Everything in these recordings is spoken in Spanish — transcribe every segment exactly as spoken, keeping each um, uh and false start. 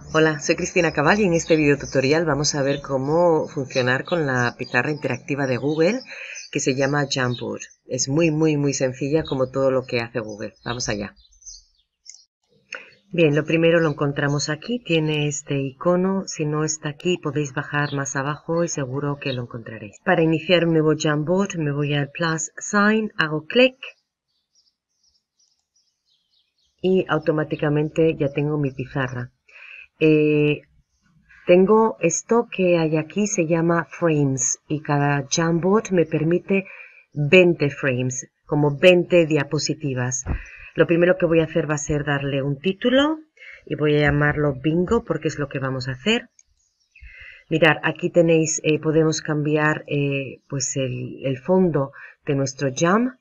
Hola, soy Cristina Cabal y en este video tutorial vamos a ver cómo funcionar con la pizarra interactiva de Google que se llama Jamboard. Es muy muy muy sencilla como todo lo que hace Google. Vamos allá. Bien, lo primero lo encontramos aquí, tiene este icono. Si no está aquí podéis bajar más abajo y seguro que lo encontraréis. Para iniciar un nuevo Jamboard me voy al plus sign, hago clic y automáticamente ya tengo mi pizarra. Eh, Tengo esto que hay aquí, se llama frames, y cada Jamboard me permite veinte frames, como veinte diapositivas. Lo primero que voy a hacer va a ser darle un título y voy a llamarlo Bingo porque es lo que vamos a hacer. Mirad, aquí tenéis, eh, podemos cambiar eh, pues el, el fondo de nuestro Jam.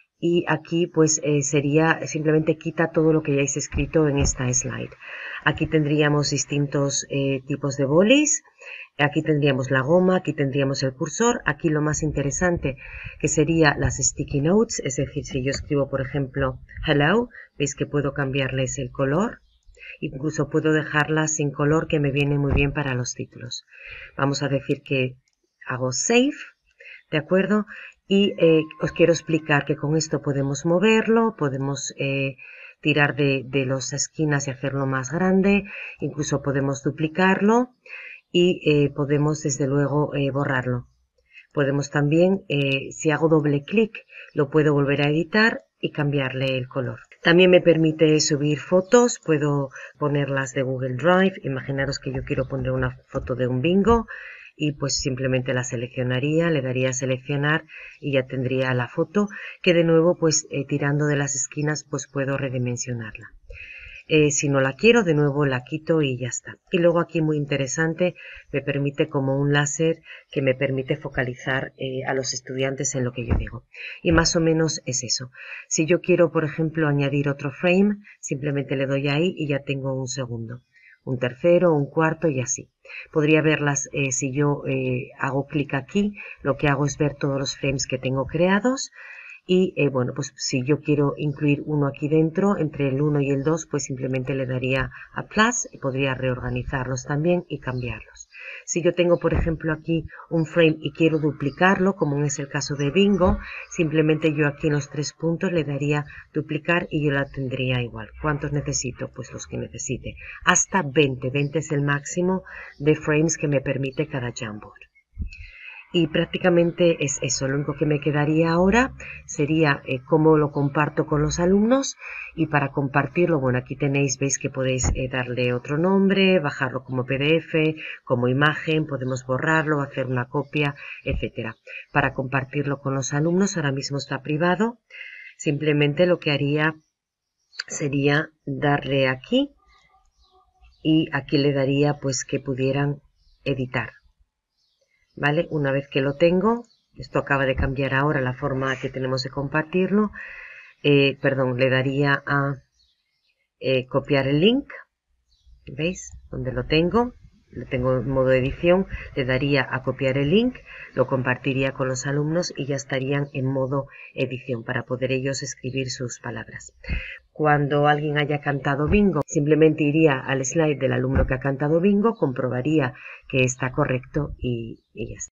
Y aquí pues eh, sería, simplemente quita todo lo que hayáis escrito en esta slide. Aquí tendríamos distintos eh, tipos de bolis. Aquí tendríamos la goma, aquí tendríamos el cursor. Aquí lo más interesante que sería las sticky notes, es decir, si yo escribo por ejemplo hello, veis que puedo cambiarles el color. Incluso puedo dejarlas sin color, que me viene muy bien para los títulos. Vamos a decir que hago save, ¿de acuerdo? Y eh, os quiero explicar que con esto podemos moverlo, podemos eh, tirar de, de las esquinas y hacerlo más grande, incluso podemos duplicarlo y eh, podemos desde luego eh, borrarlo. Podemos también, eh, si hago doble clic, lo puedo volver a editar y cambiarle el color. También me permite subir fotos, puedo ponerlas de Google Drive. Imaginaros que yo quiero poner una foto de un bingo. Y pues simplemente la seleccionaría, le daría a seleccionar y ya tendría la foto, que de nuevo pues eh, tirando de las esquinas pues puedo redimensionarla. Eh, si no la quiero, de nuevo la quito y ya está. Y luego aquí muy interesante, me permite como un láser que me permite focalizar eh, a los estudiantes en lo que yo digo. Y más o menos es eso. Si yo quiero, por ejemplo, añadir otro frame, simplemente le doy ahí y ya tengo un segundo, un tercero, un cuarto y así. Podría verlas eh, si yo eh, hago clic aquí, lo que hago es ver todos los frames que tengo creados y eh, bueno, pues si yo quiero incluir uno aquí dentro, entre el uno y el dos, pues simplemente le daría a plus y podría reorganizarlos también y cambiarlos. Si yo tengo, por ejemplo, aquí un frame y quiero duplicarlo, como es el caso de bingo, simplemente yo aquí en los tres puntos le daría duplicar y yo la tendría igual. ¿Cuántos necesito? Pues los que necesite. Hasta veinte. veinte es el máximo de frames que me permite cada Jamboard. Y prácticamente es eso. Lo único que me quedaría ahora sería eh, cómo lo comparto con los alumnos. Y para compartirlo, bueno, aquí tenéis, veis que podéis eh, darle otro nombre, bajarlo como P D F, como imagen, podemos borrarlo, hacer una copia, etcétera. Para compartirlo con los alumnos, ahora mismo está privado. Simplemente lo que haría sería darle aquí y aquí le daría pues que pudieran editar. ¿Vale? Una vez que lo tengo, esto acaba de cambiar ahora la forma que tenemos de compartirlo, eh, perdón, le daría a eh, copiar el link, ¿veis? Donde lo tengo, lo tengo en modo edición, le daría a copiar el link, lo compartiría con los alumnos y ya estarían en modo edición para poder ellos escribir sus palabras. Cuando alguien haya cantado bingo, simplemente iría al slide del alumno que ha cantado bingo, comprobaría que está correcto y, y ya está.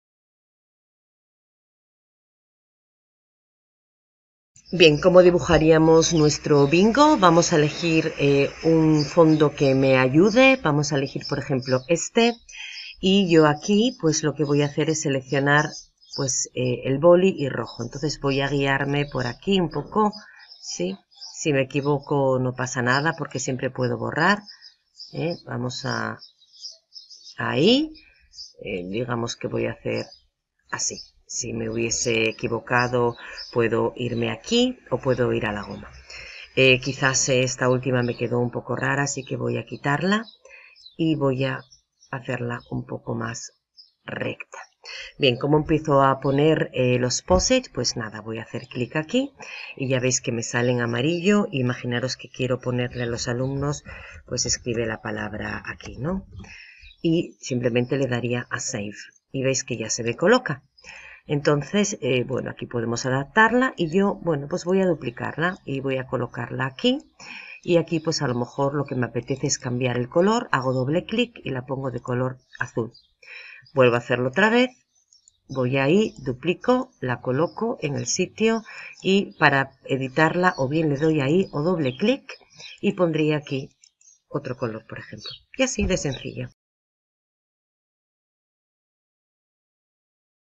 Bien, ¿cómo dibujaríamos nuestro bingo? Vamos a elegir eh, un fondo que me ayude. Vamos a elegir, por ejemplo, este. Y yo aquí, pues lo que voy a hacer es seleccionar pues eh, el boli y rojo. Entonces voy a guiarme por aquí un poco, ¿sí? Si me equivoco no pasa nada porque siempre puedo borrar. ¿eh? Vamos a ahí. Eh, digamos que voy a hacer así. Si me hubiese equivocado puedo irme aquí o puedo ir a la goma. Eh, quizás esta última me quedó un poco rara, así que voy a quitarla y voy a hacerla un poco más recta. Bien, ¿cómo empiezo a poner eh, los post-it? Pues nada, voy a hacer clic aquí y ya veis que me sale en amarillo. Imaginaros que quiero ponerle a los alumnos, pues escribe la palabra aquí, ¿no? Y simplemente le daría a Save y veis que ya se me coloca. Entonces, eh, bueno, aquí podemos adaptarla y yo, bueno, pues voy a duplicarla y voy a colocarla aquí Y aquí pues a lo mejor lo que me apetece es cambiar el color, hago doble clic y la pongo de color azul. Vuelvo a hacerlo otra vez, voy ahí, duplico, la coloco en el sitio y para editarla o bien le doy ahí o doble clic y pondría aquí otro color, por ejemplo. Y así de sencillo.